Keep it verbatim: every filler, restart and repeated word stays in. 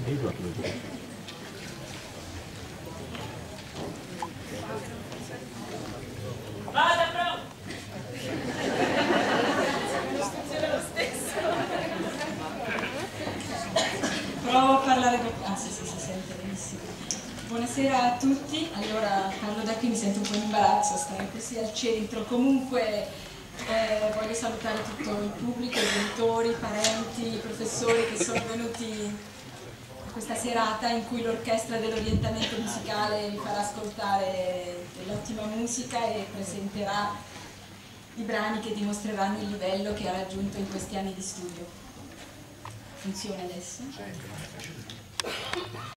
Vada, però! Provo a parlare dopo. Ah sì, sì, si sente benissimo. Buonasera a tutti. Allora, parlo da qui, mi sento un po' in imbarazzo stare così al centro. Comunque eh, voglio salutare tutto il pubblico, i genitori, i parenti, i professori che sono venuti a questa serata in cui l'orchestra dell'orientamento musicale vi farà ascoltare dell'ottima musica e presenterà i brani che dimostreranno il livello che ha raggiunto in questi anni di studio. Funziona adesso?